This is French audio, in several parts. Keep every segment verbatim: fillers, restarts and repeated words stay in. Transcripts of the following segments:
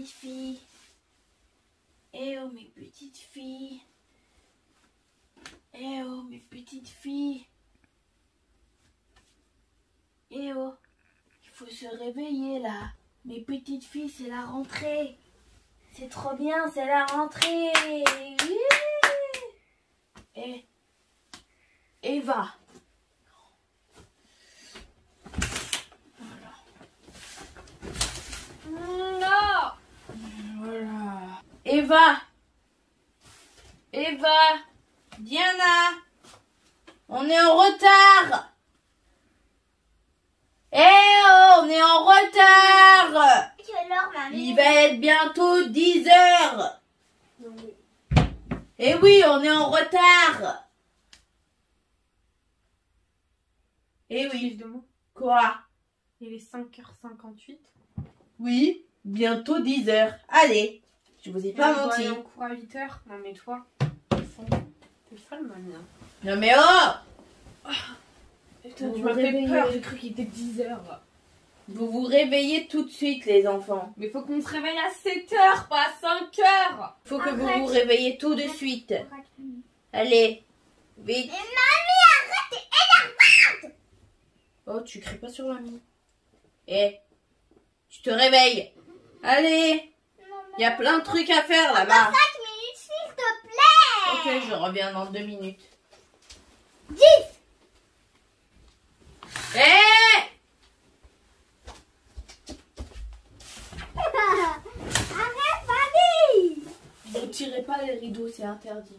petites filles. Eh oh mes petites filles. Eh oh mes petites filles. Eh oh, il faut se réveiller là. Mes petites filles, c'est la rentrée. C'est trop bien, c'est la rentrée. Oui. Eh, Eva. Non. Voilà. Eva. Eva. Diana. On est en retard. Eh oh, on est en retard. Quelle heure, mamie? Il va être bientôt dix heures. Eh oui, on est en retard. Eh oui. Quoi? Il est cinq heures cinquante-huit. Oui, bientôt dix heures. Allez, je vous ai pas menti. On court à huit heures. Non mais toi, t'es folle, mamie. Non mais oh! Putain, Vous tu vous m'as fait réveillez. peur, j'ai cru qu'il était dix heures. Vous vous réveillez tout de suite, les enfants. Mais faut qu'on se réveille à sept heures, pas à cinq heures. Faut que Arrête. vous vous réveillez tout de suite. Allez, vite. Mais mamie, arrête, t'es énervante. Oh, tu cries pas sur mamie. Eh, tu te réveilles. Allez, il y a plein de trucs à faire là-bas. cinq minutes, s'il te plaît. Ok, je reviens dans deux minutes. dix. Eh! Arrête, mamie. Ne tirez pas les rideaux, c'est interdit.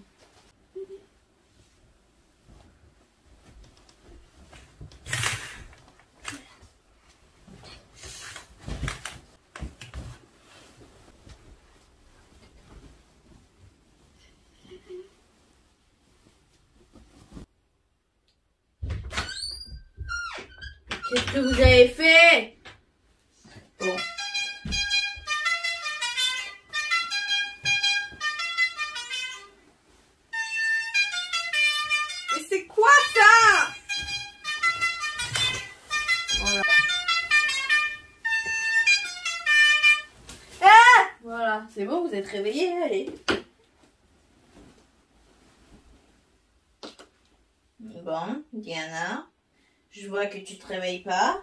Qu'est-ce que vous avez fait? Bon. Mais c'est quoi ça? Voilà. Ah! Voilà, c'est bon, vous êtes réveillés, allez. Bon, Diana, je vois que tu te réveilles pas.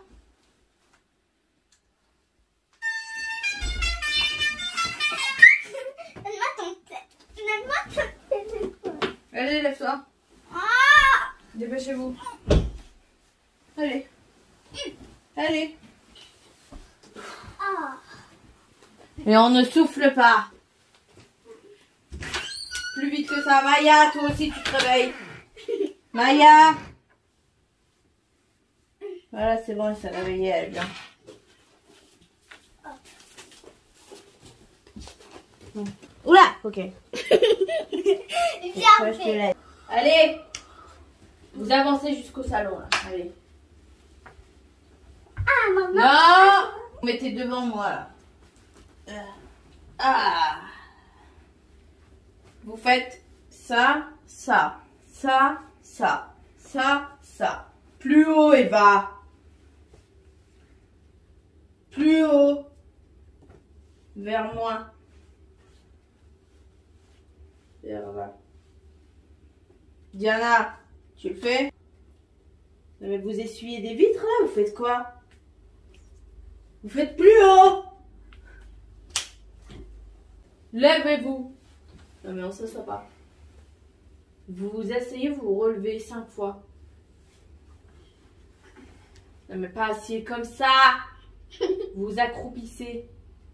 Donne-moi ton Donne-moi ton téléphone. Allez, lève-toi. Ah! Dépêchez-vous. Allez. Allez. Ah! Et on ne souffle pas. Plus vite que ça. Maya, toi aussi tu te réveilles. Maya. Voilà, c'est bon, elle s'est réveillée, elle est bien. Bon. Oula, ok. Viens, Ouais, je te laisse. Allez, vous avancez jusqu'au salon là. Allez. Ah, maman. Non, vous mettez devant moi là. Euh, Ah. Vous faites ça, ça, ça, ça, ça, ça. Plus haut, Eva. Plus haut. Vers moi. Vers là. Diana, tu le fais? Non, mais vous essuyez des vitres là, vous faites quoi? Vous faites plus haut. Lèvez-vous. Non mais on s'assoit pas. Vous vous asseyez, vous vous relevez cinq fois. Non mais pas assis comme ça. Vous vous accroupissez.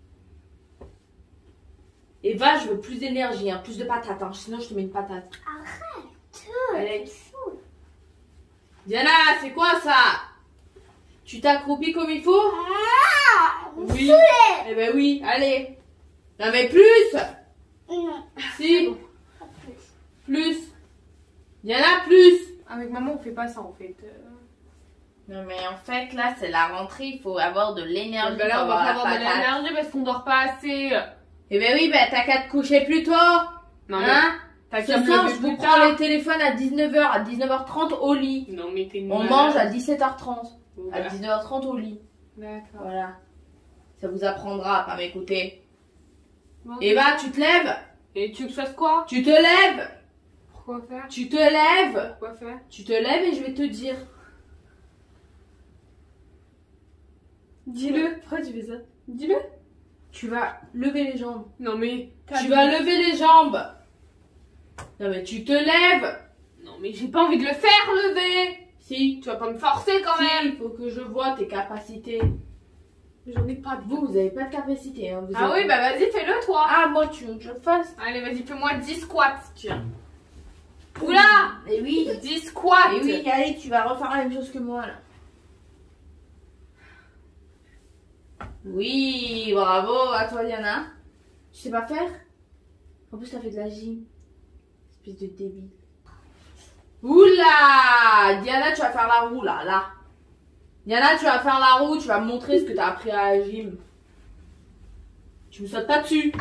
Eva, je veux plus d'énergie, hein, plus de patates, hein, sinon je te mets une patate. Arrête. Allez. Diana, c'est quoi ça? Tu t'accroupis comme il faut? Ah! Vous Oui. saoulez. Eh ben oui, allez. Non mais plus. Non. Si. Pas plus. Plus. Diana, plus. Avec maman, on fait pas ça en fait. Non mais en fait là c'est la rentrée, il faut avoir de l'énergie. Ben là, pour on va pas la avoir de patate. l'énergie parce qu'on dort pas assez. Eh ben oui, ben t'as qu'à te coucher plus tôt. Non, Hein? T'as Ce qu'à me soir, lever je plus vous prends tard. le téléphone à dix-neuf heures, à dix-neuf heures trente au lit. Non, mais t'es une On malade. mange à dix-sept heures trente. À Voilà. dix-neuf heures trente au lit. D'accord. Voilà. Ça vous apprendra à pas m'écouter. Bon. Eva, tu te lèves. Et tu veux que je fasse quoi? Tu te lèves. Pourquoi faire? Tu te lèves. Pourquoi faire? Tu te lèves et je vais te dire. Dis-le. Pourquoi tu fais ça? Dis-le. Tu vas lever les jambes. Non mais... Tu vas lever les jambes. Non mais tu te lèves. Non mais j'ai pas envie de le faire lever. Si. Tu vas pas me forcer quand Si, même. il faut que je vois tes capacités. J'en ai pas de Vous, vous avez pas de capacité. Hein. Vous Ah avez... oui, bah vas-y, fais-le toi. Ah, moi, tu veux que je le fasse? Allez, vas-y, fais-moi dix squats, tiens. Oula! Et oui. dix squats. Et oui, allez, tu vas refaire la même chose que moi, là. Oui, bravo, à toi, Diana. Tu sais pas faire? En plus, t'as fait de la gym. Espèce de débile. Oula! Diana, tu vas faire la roue, là, là. Diana, tu vas faire la roue, tu vas me montrer ce que t'as appris à la gym. Tu me sautes pas dessus.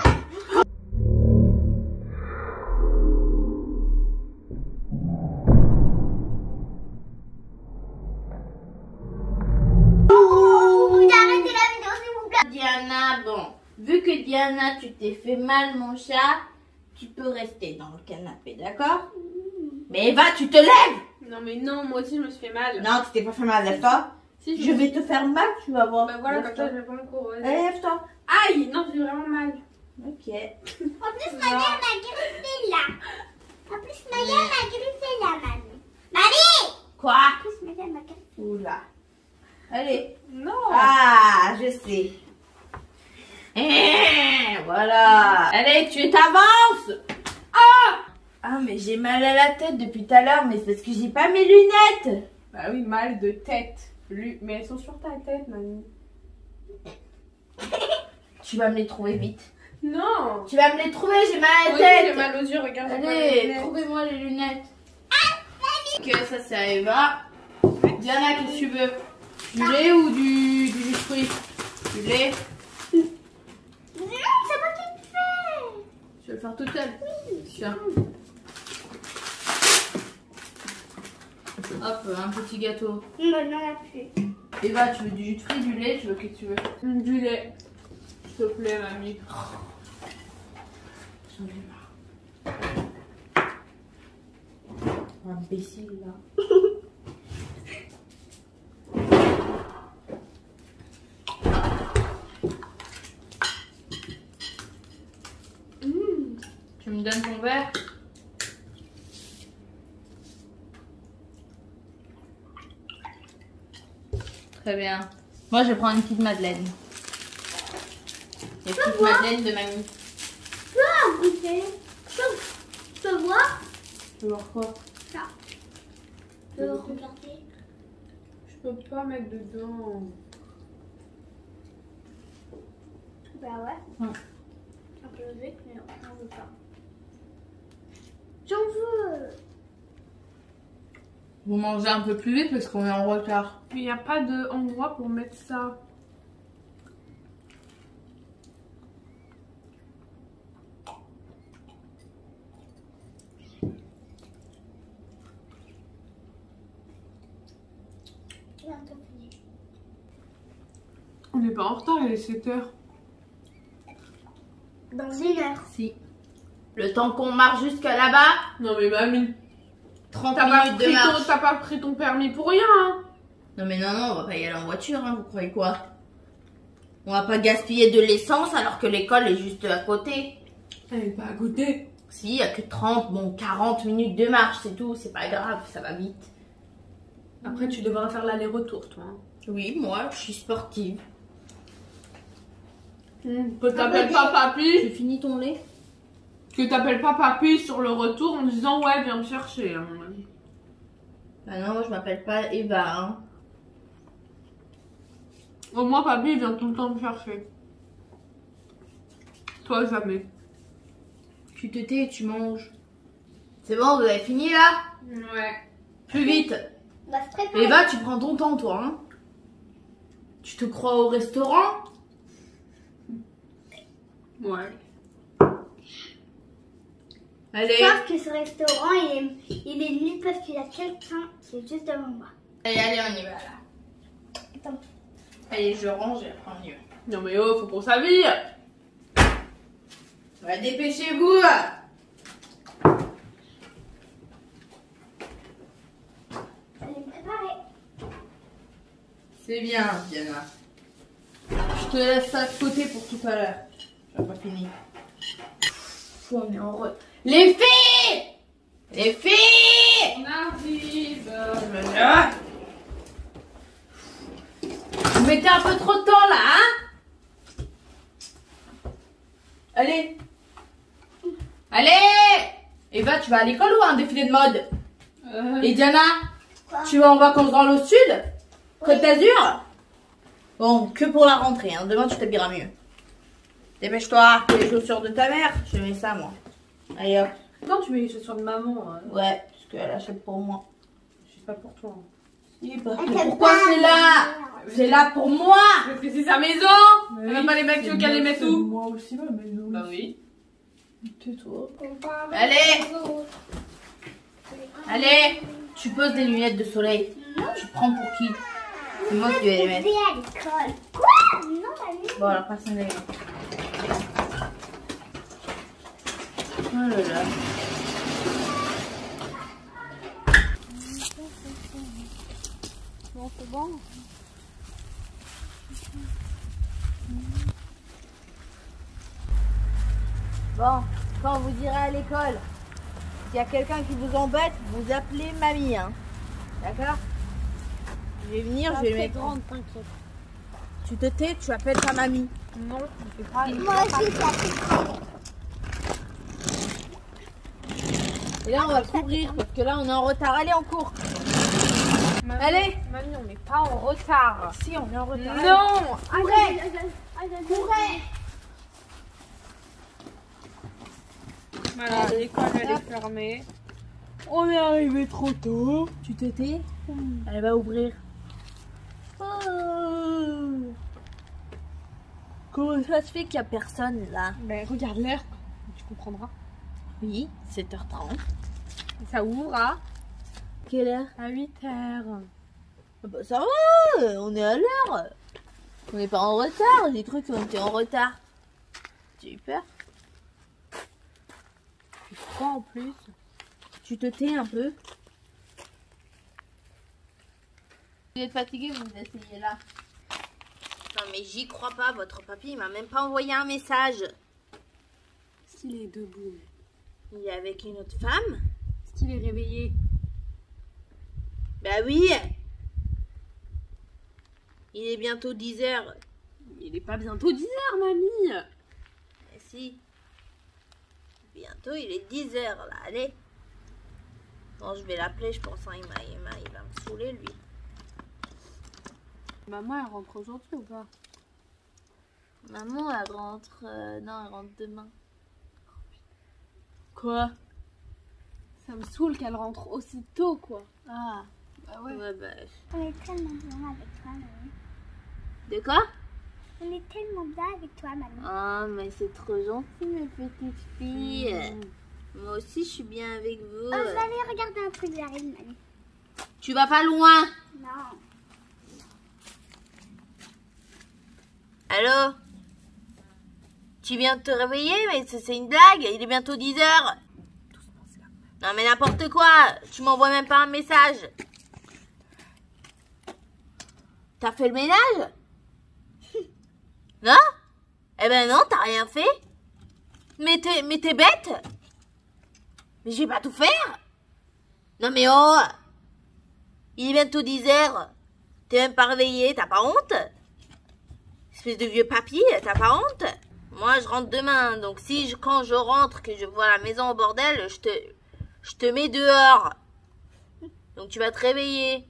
Diana, bon, vu que Diana, tu t'es fait mal, mon chat, tu peux rester dans le canapé, d'accord? Mais Eva, tu te lèves! Non mais non, moi aussi je me suis fait mal. Non, tu t'es pas fait mal, lève-toi. Si, Je vais te faire mal, tu vas voir. Bah voilà, comme Lève-toi. ça je vais pas me courir. Allez, lève-toi. Aïe, non, j'ai vraiment mal. Ok. En plus, ma mère m'a griffé là. En plus, ma mère m'a griffé là, mamie. Mamie! Quoi? En plus, ma mère m'a griffé. Oula. Allez. Non. Ah, je sais. Eh, voilà. Allez, tu t'avances. Ah! Ah, mais j'ai mal à la tête depuis tout à l'heure, mais c'est parce que j'ai pas mes lunettes. Bah oui, mal de tête. Lu- Mais elles sont sur ta tête, mamie. Tu vas me les trouver vite. Non. Tu vas me les trouver, j'ai mal à la Oui, tête. j'ai mal aux yeux, regarde. j'ai pas les Allez, lunettes. trouvez-moi les lunettes. Ok, ça c'est à Eva. Diana, qu'est-ce que tu veux? Du lait ou du, du jus de fruits? Du lait. Non, c'est moi qui le fais. Je vais le faire toute seule. Tiens. Hop, un petit gâteau. Non, non, la plus. Eva, tu veux du jus de fruits, du lait? Tu veux qu'est-ce que tu veux? Du lait. S'il te plaît, mamie. J'en ai marre. Imbécile là. Tu me donnes ton verre? Très bien. Moi, je prends une petite madeleine. Les petites madeleines de mamie. Tu peux goûter. Tu peux, tu peux voir. Tu veux voir quoi? Ça. Tu peux regarder. Je peux pas mettre dedans. Bah ouais. Hum. Un peu vite, mais on veut pas. J'en veux. Vous mangez un peu plus vite parce qu'on est en retard. Il n'y a pas d'endroit pour mettre ça. Bientôt fini. On n'est pas en retard, il est sept heures. Dans une heure. Si. Le temps qu'on marche jusqu'à là-bas, Non mais mamie, trente t'as pas, minutes de pris ton- marche. t'as pas pris ton permis pour rien, hein. Non mais non, non, on va pas y aller en voiture, hein, vous croyez quoi? On va pas gaspiller de l'essence alors que l'école est juste à côté. Elle est pas à côté. Si, il y a que trente, bon, quarante minutes de marche, c'est tout, c'est pas grave, ça va vite. Après, tu devras faire l'aller-retour, toi. hein. Oui, moi, je suis sportive. Que t'appelles pas papy, Tu finis ton lait? que t'appelles pas papy sur le retour en disant ouais, viens me chercher, à mon avis. Bah non, moi je m'appelle pas Eva, hein. Au moins, papy il vient tout le temps me chercher. Toi, jamais. Tu te tais et tu manges. C'est bon, vous avez fini là? Ouais. Plus vite. On va se préparer. Eva, tu prends ton temps, toi, hein. Tu te crois au restaurant? Ouais. Allez. Sauf que ce restaurant, il est, il est nul parce qu'il y a quelqu'un qui est juste devant moi. Allez, allez, on y va là. Attends. Allez, je range et après on y va. Non mais oh, faut qu'on s'habille. Ouais, dépêchez-vous. Je vais me préparer. C'est bien, Diana. Je te laisse ça de côté pour tout à l'heure. J'ai pas fini. Pff, on est en re... Les filles Les filles On arrive. Ah. Vous mettez un peu trop de temps là, hein? Allez. Allez. Eva, tu vas à l'école ou à un défilé de mode? Euh, Et Diana, Quoi? tu vas en vacances dans le sud? Côte d'Azur? Bon, que pour la rentrée, hein. Demain tu t'habilleras mieux. Dépêche-toi, les chaussures de ta mère, je mets ça moi. Allez hop. Non, tu mets les chaussures de maman. Hein. Ouais, parce qu'elle achète pour moi. Je sais pas pour toi. Hein. Si, parce Elle que t'aime pourquoi pas, c'est là? merde. C'est là pour moi. Parce que c'est sa maison. Elle va pas les mettre, tu veux qu'elle les mette où? Moi aussi, ma maison. Bah oui. Tais-toi. Allez. Allez, tu poses des lunettes de soleil. Tu te prends pour qui? C'est moi qui vais les Je mettre. vais à l'école. Quoi? Non, mamie. Bon, alors personne n'est là. Oh là là. Bon, c'est bon. Bon, quand vous irez à l'école, s'il y a quelqu'un qui vous embête, vous appelez mamie, hein. D'accord? Je vais venir, je vais le mettre. grande, t'inquiète. Tu te tais, tu appelles ta mamie. Non, je fais pas. Moi aussi, ça fait. Et là, on va courir parce que là, on est en retard. Allez, on court. Mamie, Allez. Mamie, on n'est pas en retard. Si, on est en retard. Non. Courez. Courez. Voilà, l'école elle est fermée. On est arrivé trop tôt. Tu te tais? Elle va ouvrir. Oh. Comment ça se fait qu'il n'y a personne là? Ben regarde l'heure, tu comprendras. Oui, sept heures trente. Ça ouvre à Quelle heure? à huit heures. Ah bah, ça va, on est à l'heure. On n'est pas en retard. J'ai cru qu'on était en retard. J'ai eu peur. C'est froid en plus. Tu te tais un peu? Vous êtes fatigué, vous vous asseyez là. Non mais j'y crois pas, votre papy il m'a même pas envoyé un message. S'il est debout. Il est avec une autre femme? S'il est réveillé. Bah oui. Il est bientôt dix heures. Il est pas bientôt dix heures, mamie. Eh si. Bientôt il est dix heures là, allez. Bon, je vais l'appeler, je pense, hein, il, m'a- il, m'a- il va me saouler lui. Maman, elle rentre aujourd'hui ou pas? Maman, elle rentre... euh, non, elle rentre demain. Quoi? Ça me saoule qu'elle rentre aussi tôt, quoi. Ah, Bah ouais. ouais, bah... On est tellement bien avec toi, mamie. De quoi? On est tellement bien avec toi, mamie. Ah, mais c'est trop gentil, mes petites filles. Mmh. Moi aussi, je suis bien avec vous. Oh, je vais aller regarder un peu de la reine, mamie. Tu vas pas loin? Non. Allô? Tu viens de te réveiller, mais c'est c'est une blague, il est bientôt dix heures. Non mais n'importe quoi, tu m'envoies même pas un message. T'as fait le ménage? Non? Eh ben non, t'as rien fait. Mais t'es mais t'es bête? Mais j'ai pas tout faire? Non mais oh! Il est bientôt dix heures. T'es même pas réveillé, t'as pas honte? Espèce de vieux papy, t'as pas honte? Moi, je rentre demain, donc si je, quand je rentre, que je vois la maison au bordel, je te, je te mets dehors. Donc tu vas te réveiller.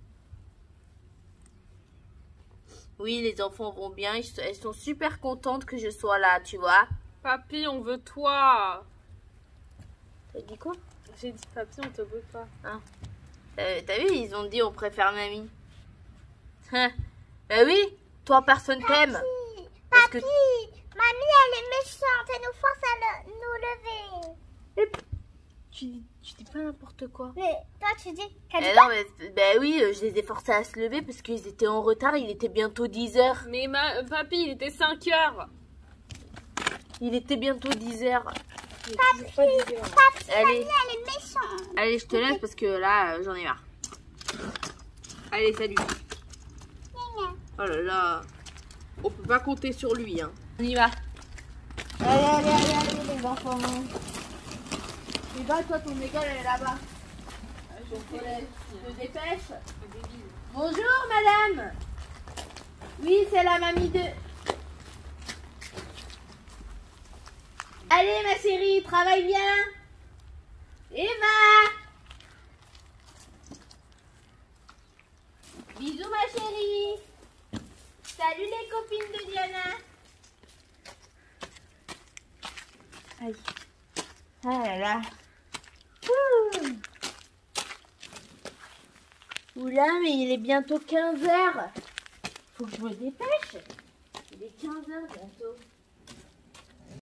Oui, les enfants vont bien, ils, elles sont super contentes que je sois là, tu vois. Papy, on veut toi. T'as dit quoi? J'ai dit papy, on te veut pas. T'as t'as vu, ils ont dit on préfère mamie. Hein? Bah oui, toi personne t'aime. Papi, Parce que- papi, mamie, elle est méchante. Elle nous force à le- nous lever. Tu, tu dis pas n'importe quoi. Mais toi, tu dis qu'elle Eh dit non, mais bah oui, euh, je les ai forcés à se lever parce qu'ils étaient en retard, il était bientôt dix heures. Mais ma... papy, il était cinq heures. Il était bientôt dix heures. Papy, Allez. elle est méchante. Allez, je te laisse parce que là, euh, j'en ai marre. Allez, salut. Oh là là. On peut pas compter sur lui, hein. On y va. Allez, allez, allez, allez, les enfants. Tu vas, toi, ton école, elle est là-bas. Je te dépêche. Bonjour, madame. Oui, c'est la mamie de... Allez, ma chérie, travaille bien. Eva. Bisous, ma chérie. Salut, les copines de Diana. Aïe. Ah là là. Ouh. Oula, mais il est bientôt quinze heures. Faut que je me dépêche. Il est quinze heures bientôt.